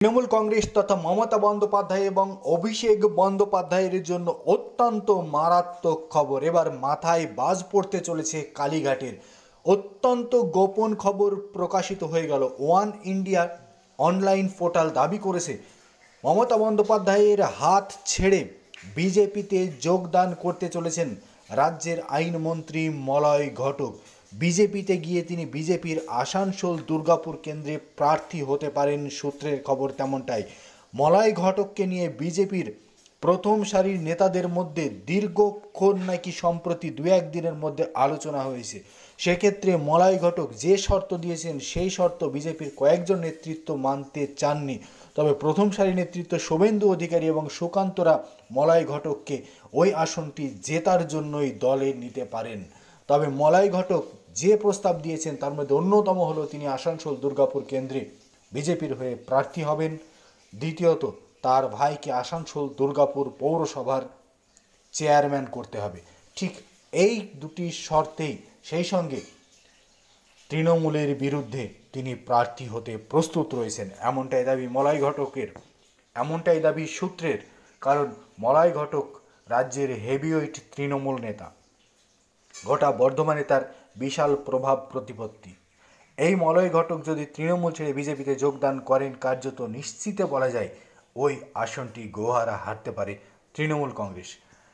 তৃণমূল কংগ্রেস তথা মমতা বন্দ্যোপাধ্যায় এবং অভিষেক বন্দ্যোপাধ্যায়ের জন্য অত্যন্ত মারাত্মক খবর। এবার মাথায় বাজ পড়তে চলেছে কালীঘাটের। অত্যন্ত গোপন খবর প্রকাশিত হয়ে গেল। ওয়ান ইন্ডিয়া অনলাইন পোর্টাল দাবি করেছে মমতা বন্দ্যোপাধ্যায়ের হাত ছেড়ে বিজেপিতে যোগদান করতে চলেছেন রাজ্যের আইনমন্ত্রী মলয় ঘটক। বিজেপিতে গিয়ে তিনি বিজেপির আসানসোল দুর্গাপুর কেন্দ্রে প্রার্থী হতে পারেন, সূত্রের খবর তেমনটাই। মলয় ঘটককে নিয়ে বিজেপির প্রথম সারির নেতাদের মধ্যে দীর্ঘক্ষণ নাকি সম্প্রতি দু একদিনের মধ্যে আলোচনা হয়েছে। সেক্ষেত্রে মলয় ঘটক যে শর্ত দিয়েছেন সেই শর্ত বিজেপির কয়েকজন নেতৃত্ব মানতে চাননি। তবে প্রথম সারি নেতৃত্ব শুভেন্দু অধিকারী এবং সুকান্তরা মলয় ঘটককে ওই আসনটি জেতার জন্যই দলে নিতে পারেন। তবে মলয় ঘটক যে প্রস্তাব দিয়েছেন তার মধ্যে অন্যতম হলো তিনি আসানসোল দুর্গাপুর কেন্দ্রে বিজেপির হয়ে প্রার্থী হবেন। দ্বিতীয়ত, তার ভাইকে আসানসোল দুর্গাপুর পৌরসভার চেয়ারম্যান করতে হবে। ঠিক এই দুটি শর্তেই সেই সঙ্গে তৃণমূলের বিরুদ্ধে তিনি প্রার্থী হতে প্রস্তুত রয়েছেন, এমনটাই দাবি মলয় ঘটকের, এমনটাই দাবি সূত্রের। কারণ মলয় ঘটক রাজ্যের হেভিওয়েট তৃণমূল নেতা, গোটা বর্ধমানে তার বিশাল প্রভাব প্রতিপত্তি। এই মলয় ঘটক যদি তৃণমূল ছেড়ে বিজেপিতে যোগদান করেন, কার্যত নিশ্চিতে বলা যায় ওই আসনটি গোহারা হারতে পারে তৃণমূল কংগ্রেস।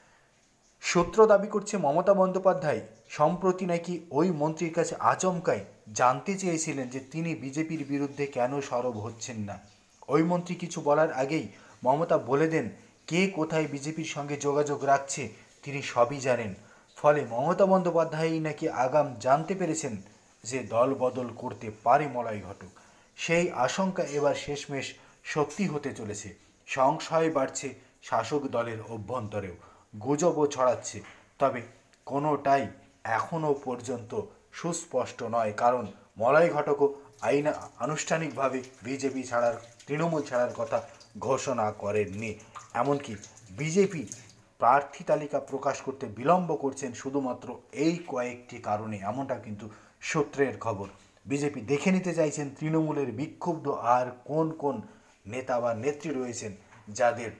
সূত্র দাবি করছে মমতা বন্দ্যোপাধ্যায় সম্প্রতি নাকি ওই মন্ত্রীর কাছে আচমকাই জানতে চেয়েছিলেন যে তিনি বিজেপির বিরুদ্ধে কেন সরব হচ্ছেন না। ওই মন্ত্রী কিছু বলার আগেই মমতা বলে দেন কে কোথায় বিজেপির সঙ্গে যোগাযোগ রাখছে তিনি সবই জানেন। ফলে মমতা বন্দ্যোপাধ্যায় নাকি আগাম জানতে পেরেছেন যে দল বদল করতে পারে মলয় ঘটক। সেই আশঙ্কা এবার শেষমেশ সত্যি হতে চলেছে। সংশয় বাড়ছে শাসক দলের অভ্যন্তরেও, গুজবও ছড়াচ্ছে। তবে কোনোটাই এখনও পর্যন্ত সুস্পষ্ট নয়, কারণ মলয় ঘটকও আনুষ্ঠানিকভাবে বিজেপি ছাড়ার, তৃণমূল ছাড়ার কথা ঘোষণা করেননি। এমনকি বিজেপি প্রার্থী তালিকা প্রকাশ করতে বিলম্ব করছেন শুধুমাত্র এই কয়েকটি কারণে, এমনটা কিন্তু সূত্রের খবর। বিজেপি দেখে নিতে চাইছেন তৃণমূলের বিক্ষুব্ধ আর কোন কোন নেতা বা নেত্রী রয়েছেন যাদের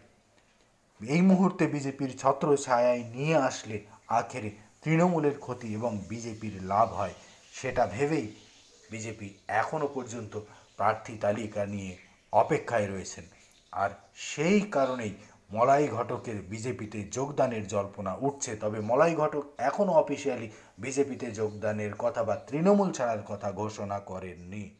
এই মুহূর্তে বিজেপির ছত্র ছায়ায় নিয়ে আসলে আখেরে তৃণমূলের ক্ষতি এবং বিজেপির লাভ হয়। সেটা ভেবেই বিজেপি এখনও পর্যন্ত প্রার্থী তালিকা নিয়ে অপেক্ষায় রয়েছেন। আর সেই কারণেই মলয় ঘটকের বিজেপিতে যোগদানের জল্পনা উঠছে। তবে মলয় ঘটক এখনও অফিসিয়ালি বিজেপিতে যোগদানের কথা বা তৃণমূল ছাড়ার কথা ঘোষণা করেননি।